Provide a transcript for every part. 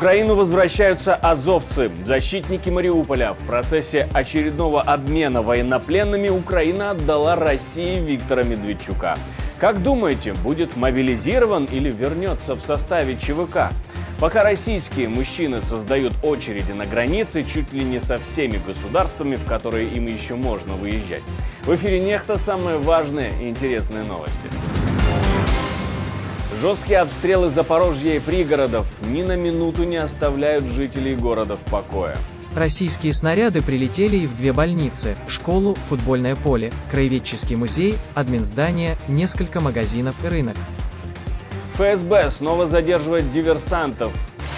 Украину возвращаются азовцы, защитники Мариуполя. В процессе очередного обмена военнопленными Украина отдала России Виктора Медведчука. Как думаете, будет мобилизирован или вернется в составе ЧВК? Пока российские мужчины создают очереди на границе чуть ли не со всеми государствами, в которые им еще можно выезжать. В эфире «Нехта» самые важные и интересные новости. Жесткие обстрелы Запорожья и пригородов ни на минуту не оставляют жителей города в покое. Российские снаряды прилетели и в две больницы, школу, футбольное поле, краеведческий музей, админздание, несколько магазинов и рынок. ФСБ снова задерживает диверсантов.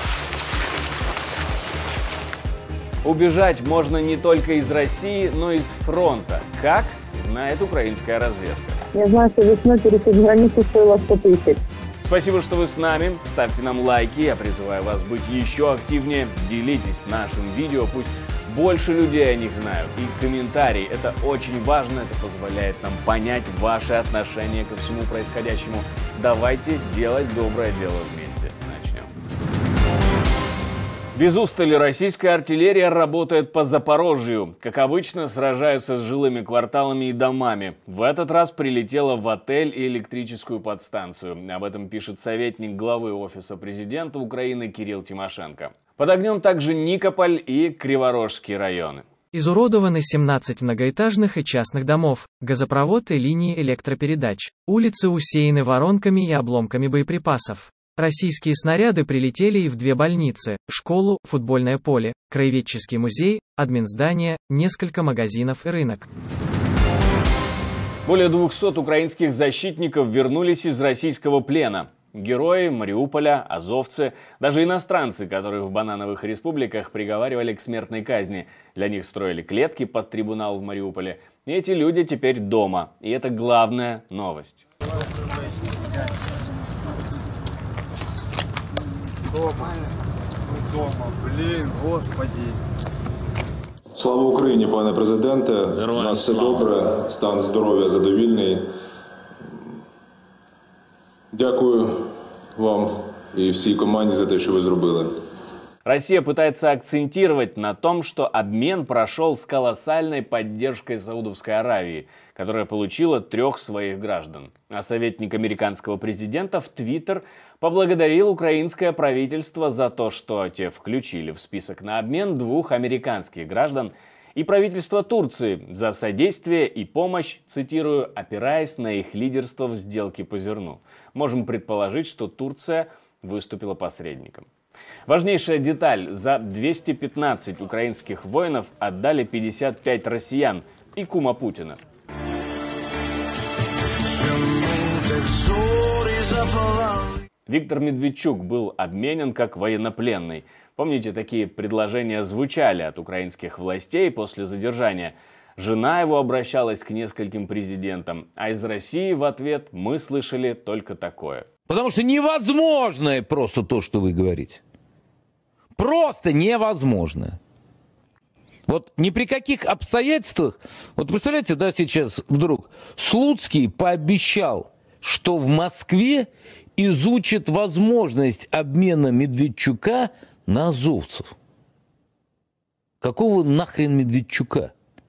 Убежать можно не только из России, но и с фронта. Как? Знает украинская разведка. Я знаю, что весной пересечь границу стоило 100 тысяч. Спасибо, что вы с нами. Ставьте нам лайки. Я призываю вас быть еще активнее. Делитесь нашим видео. Пусть больше людей о них знают. И комментарии. Это очень важно. Это позволяет нам понять ваши отношения ко всему происходящему. Давайте делать доброе дело вместе. Начнем. Без устали российская артиллерия работает по Запорожью. Как обычно, сражаются с жилыми кварталами и домами. В этот раз прилетела в отель и электрическую подстанцию. Об этом пишет советник главы Офиса президента Украины Кирилл Тимошенко. Под огнем также Никополь и Криворожские районы. Изуродованы 17 многоэтажных и частных домов, газопровод и линии электропередач. Улицы усеяны воронками и обломками боеприпасов. Российские снаряды прилетели и в две больницы, школу, футбольное поле, краеведческий музей, админздание, несколько магазинов и рынок. Более 200 украинских защитников вернулись из российского плена. Герои Мариуполя, азовцы, даже иностранцы, которые в банановых республиках приговаривали к смертной казни. Для них строили клетки под трибунал в Мариуполе. И эти люди теперь дома. И это главная новость. Дома, блін, господи. Слава Україні, пане президенте. У нас все добре, стан здоров'я задовільний. Дякую вам и всей команде за то, что вы сделали. Россия пытается акцентировать на том, что обмен прошел с колоссальной поддержкой Саудовской Аравии, которая получила 3 своих граждан. А советник американского президента в Твиттер поблагодарил украинское правительство за то, что те включили в список на обмен 2 американских граждан, и правительство Турции за содействие и помощь, цитирую, опираясь на их лидерство в сделке по зерну. Можем предположить, что Турция выступила посредником. Важнейшая деталь. За 215 украинских воинов отдали 55 россиян и кума Путина. Виктор Медведчук был обменен как военнопленный. Помните, такие предложения звучали от украинских властей после задержания. Жена его обращалась к нескольким президентам, а из России в ответ мы слышали только такое. Потому что невозможно просто то, что вы говорите. Просто невозможно. Вот ни при каких обстоятельствах, вот представляете, да, сейчас вдруг Слуцкий пообещал, что в Москве изучит возможность обмена Медведчука на азовцев. Какого нахрен Медведчука?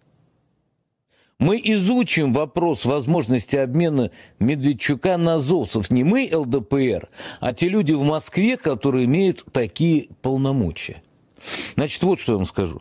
Мы изучим вопрос возможности обмена Медведчука на азовцев. Не мы, ЛДПР, а те люди в Москве, которые имеют такие полномочия. Значит, вот что я вам скажу.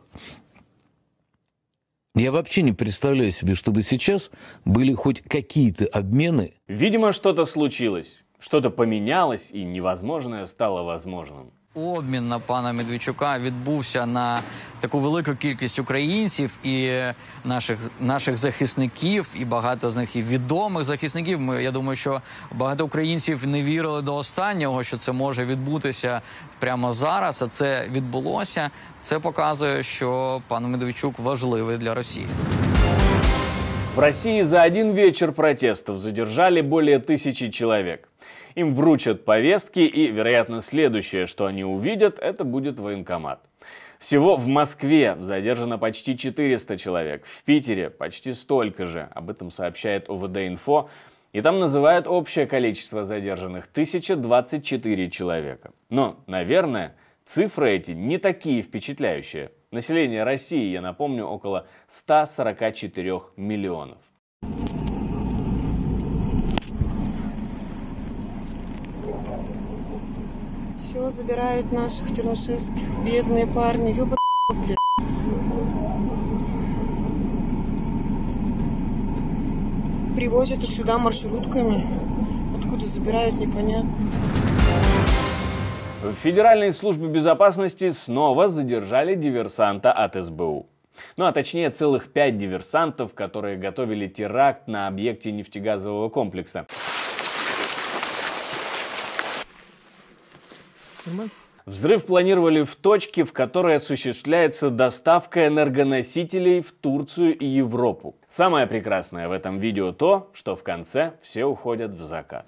Я вообще не представляю себе, чтобы сейчас были хоть какие-то обмены. Видимо, что-то случилось, что-то поменялось, и невозможное стало возможным. Обмін на пана Медведчука відбувся на таку велику кількість українців і наших захисників, і багато з них і відомих захисників. Я думаю, що багато українців не вірили до останнього, що це може відбутися прямо зараз, а це відбулося. Це показує, що пан Медведчук важливий для Росії. В России за один вечер протестов задержали более 1000 человек. Им вручат повестки, и, вероятно, следующее, что они увидят, это будет военкомат. Всего в Москве задержано почти 400 человек, в Питере почти столько же. Об этом сообщает ОВД-Инфо. И там называют общее количество задержанных – 1024 человека. Но, наверное, Цифры эти не такие впечатляющие. Население России, я напомню, около 144 миллионов. Все забирают наших чернышевских, бедные парни, ёба, блядь. Привозят их сюда маршрутками. Откуда забирают, непонятно. В Федеральной службе безопасности снова задержали диверсанта от СБУ. Ну а точнее целых 5 диверсантов, которые готовили теракт на объекте нефтегазового комплекса. Взрыв планировали в точке, в которой осуществляется доставка энергоносителей в Турцию и Европу. Самое прекрасное в этом видео то, что в конце все уходят в закат.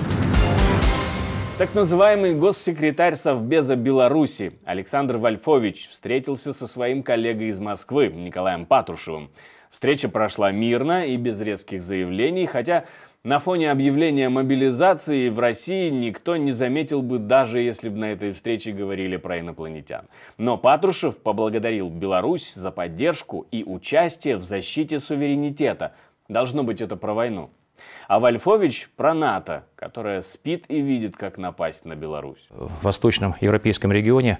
Так называемый госсекретарь Совбеза Беларуси Александр Вольфович встретился со своим коллегой из Москвы Николаем Патрушевым. Встреча прошла мирно и без резких заявлений, хотя на фоне объявления мобилизации в России никто не заметил бы, даже если бы на этой встрече говорили про инопланетян. Но Патрушев поблагодарил Беларусь за поддержку и участие в защите суверенитета. Должно быть, это про войну. А Вольфович про НАТО, которая спит и видит, как напасть на Беларусь. В восточном европейском регионе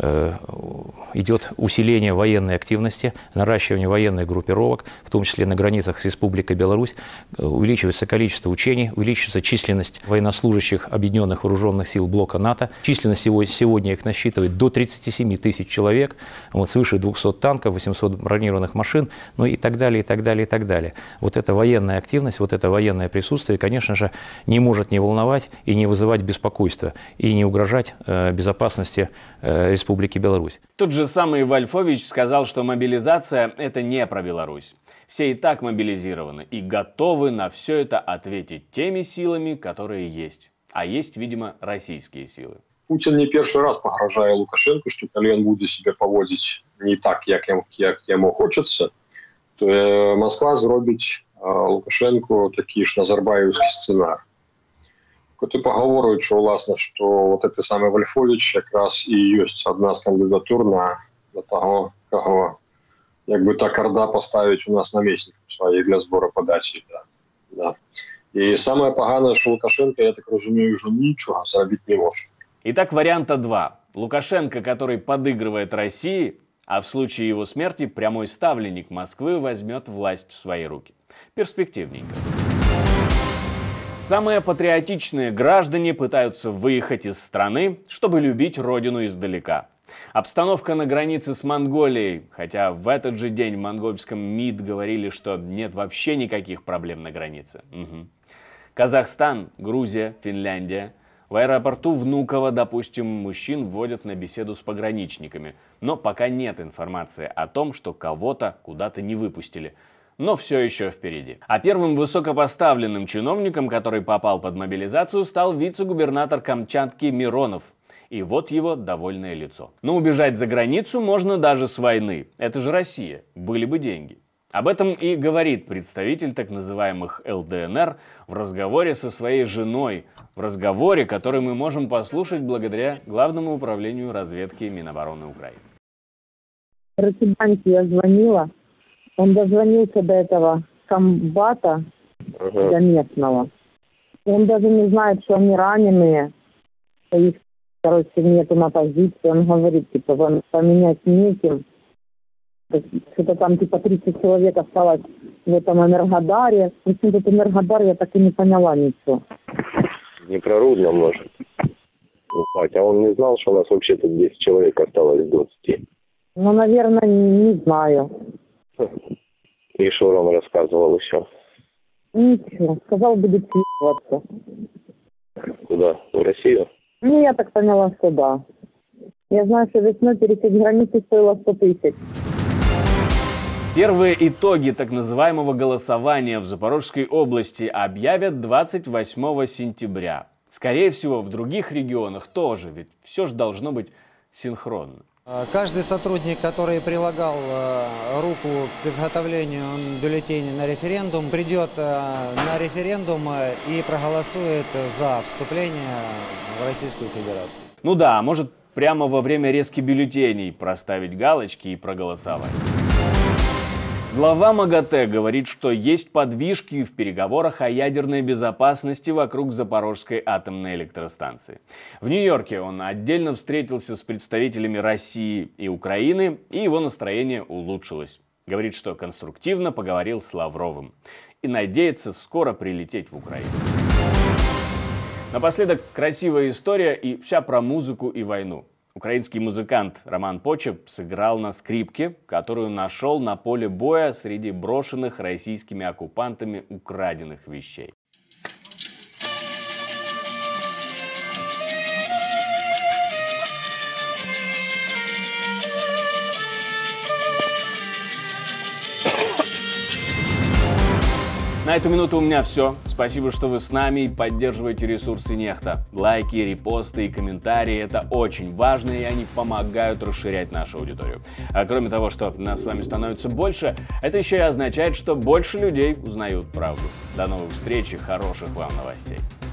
идет усиление военной активности, наращивание военных группировок, в том числе на границах с Республикой Беларусь. Увеличивается количество учений, увеличивается численность военнослужащих Объединенных Вооруженных Сил блока НАТО. Численность сегодня их насчитывает до 37 тысяч человек, свыше 200 танков, 800 бронированных машин, ну и так далее, и так далее, и так далее. Вот эта военная активность, вот это военное присутствие, конечно же, не может не волновать и не вызывать беспокойства, и не угрожать безопасности Республики Беларусь. Тот же самый Вольфович сказал, что мобилизация – это не про Беларусь. Все и так мобилизированы и готовы на все это ответить теми силами, которые есть. А есть, видимо, российские силы. Путін не перший раз погрожає Лукашенку, що коли він буде себе поводити не так, як йому хочеться, то Москва зробить Лукашенку такий ж назарбаївський сценарій. Коли поговорюють, що, власне, що от цей самий Вольфович якраз і є одна з кандидатур на того, кого, якби так Орда поставить у нас намісником своїх для збору подачі. Да. І саме погане, що Лукашенко, я так розумію, вже нічого зробити не може. Итак, варианта 2. Лукашенко, который подыгрывает России, а в случае его смерти прямой ставленник Москвы возьмет власть в свои руки. Перспективненько. Самые патриотичные граждане пытаются выехать из страны, чтобы любить родину издалека. Обстановка на границе с Монголией, хотя в этот же день в монгольском МИД говорили, что нет вообще никаких проблем на границе. Угу. Казахстан, Грузия, Финляндия. В аэропорту Внуково, допустим, мужчин вводят на беседу с пограничниками. Но пока нет информации о том, что кого-то куда-то не выпустили. Но все еще впереди. А первым высокопоставленным чиновником, который попал под мобилизацию, стал вице-губернатор Камчатки Миронов. И вот его довольное лицо. Но убежать за границу можно даже с войны. Это же Россия. Были бы деньги. Об этом и говорит представитель так называемых ЛДНР в разговоре со своей женой. В разговоре, который мы можем послушать благодаря Главному управлению разведки Минобороны Украины. Росибанке я звонила. Он дозвонился до этого комбата, до местного. Он даже не знает, что они раненые. Их, короче, нету на позиции. Он говорит, типа, поменять неким. Что-то там, типа, 30 человек осталось в этом Энергодаре. Причем тут Энергодар, я так и не поняла ничего. Не про Рудно, может. А он не знал, что у нас вообще-то 10 человек осталось из 20? Ну, наверное, не знаю. И что он рассказывал еще? Ничего. Сказал, будет съебаться. Куда? В Россию? Ну, я так поняла, что да. Я знаю, что весной пересечь границу стоило 100 тысяч. Первые итоги так называемого голосования в Запорожской области объявят 28 сентября. Скорее всего, в других регионах тоже, ведь все же должно быть синхронно. Каждый сотрудник, который прилагал руку к изготовлению бюллетеней на референдум, придет на референдум и проголосует за вступление в Российскую Федерацию. Ну да, может, прямо во время резки бюллетеней проставить галочки и проголосовать. Глава МАГАТЭ говорит, что есть подвижки в переговорах о ядерной безопасности вокруг Запорожской атомной электростанции. В Нью-Йорке он отдельно встретился с представителями России и Украины, и его настроение улучшилось. Говорит, что конструктивно поговорил с Лавровым и надеется скоро прилететь в Украину. Напоследок красивая история и вся про музыку и войну. Украинский музыкант Роман Почеп сыграл на скрипке, которую нашел на поле боя среди брошенных российскими оккупантами украденных вещей. На эту минуту у меня все. Спасибо, что вы с нами и поддерживаете ресурсы Нехта. Лайки, репосты и комментарии – это очень важно, и они помогают расширять нашу аудиторию. А кроме того, что нас с вами становится больше, это еще и означает, что больше людей узнают правду. До новых встреч и хороших вам новостей.